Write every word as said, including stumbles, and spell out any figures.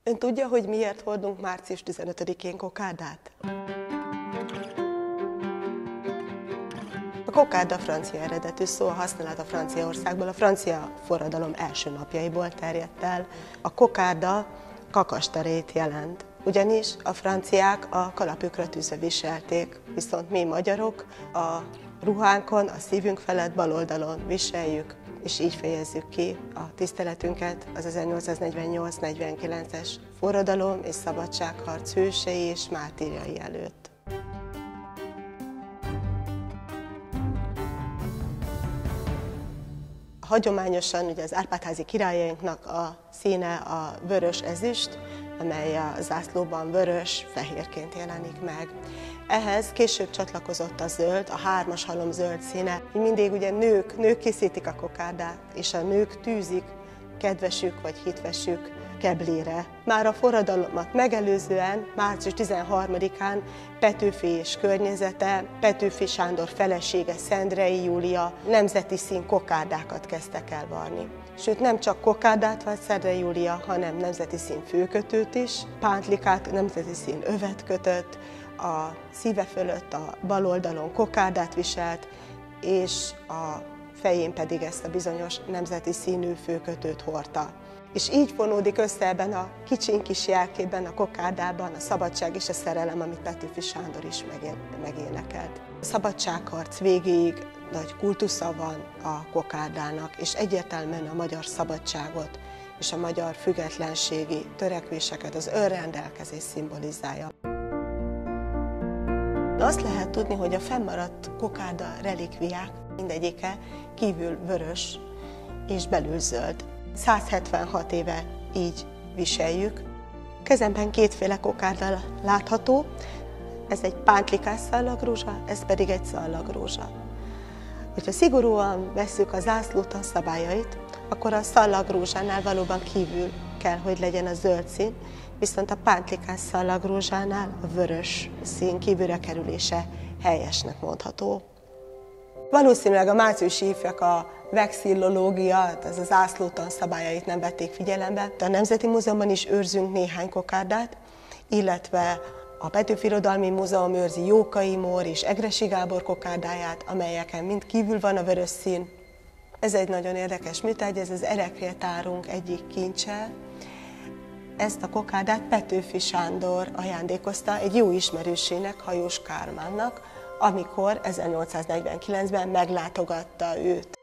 Ön tudja, hogy miért hordunk március tizenötödikén kokárdát? A kokárda francia eredetű szó, a használat a Franciaországból, a francia forradalom első napjaiból terjedt el. A kokárda kakastarét jelent, ugyanis a franciák a kalapjukra tűzve viselték, viszont mi magyarok a ruhánkon, a szívünk felett bal oldalon viseljük, és így fejezzük ki a tiszteletünket az ezernyolcszáznegyvennyolc negyvenkilences forradalom és szabadságharc hősei és mártírjai előtt. Hagyományosan ugye az Árpád-házi királyainknak a színe a vörös ezüst, amely a zászlóban vörös-fehérként jelenik meg. Ehhez később csatlakozott a zöld, a hármas halom zöld színe. Mindig ugye nők, nők készítik a kokárdát, és a nők tűzik kedvesük vagy hitvesük keblére. Már a forradalmat megelőzően, március tizenharmadikán Petőfi és környezete, Petőfi Sándor felesége, Szendrei Júlia nemzeti szín kokárdákat kezdtek el varni. Sőt, nem csak kokárdát vart Szendrei Júlia, hanem nemzeti szín főkötőt is, pántlikát, nemzeti szín övet kötött, a szíve fölött a bal oldalon kokárdát viselt, és a fején pedig ezt a bizonyos nemzeti színű főkötőt hordta. És így fonódik össze ebben a kicsin kis jelkében, a kokárdában a szabadság és a szerelem, amit Petőfi Sándor is megénekelt. A szabadságharc végéig nagy kultusza van a kokárdának, és egyértelműen a magyar szabadságot és a magyar függetlenségi törekvéseket, az önrendelkezés szimbolizálja. Azt lehet tudni, hogy a fennmaradt kokárda relikviák mindegyike kívül vörös és belül zöld. száz hetvenhat éve így viseljük. Kezemben kétféle kokárda látható, ez egy pántlikás szallagrózsa, ez pedig egy szallagrózsa. Hogyha szigorúan vesszük a zászlótan szabályait, akkor a szallagrózsánál valóban kívül kell, hogy legyen a zöld szín, viszont a pántlikás szallagrózsánál a vörös szín kívülre kerülése helyesnek mondható. Valószínűleg a márciusi ifjak a vexillológia, ez az zászlótan szabályait nem vették figyelembe. A Nemzeti Múzeumban is őrzünk néhány kokárdát, illetve a Petőfi Irodalmi Múzeum őrzi Jókai Mór és Egressy Gábor kokárdáját, amelyeken mind kívül van a vörös szín. Ez egy nagyon érdekes műtárgy, ez az ereklyetárunk egyik kincse. Ezt a kokárdát Petőfi Sándor ajándékozta egy jó ismerősének, Hajós Kálmánnak, amikor ezernyolcszáznegyvenkilencben meglátogatta őt.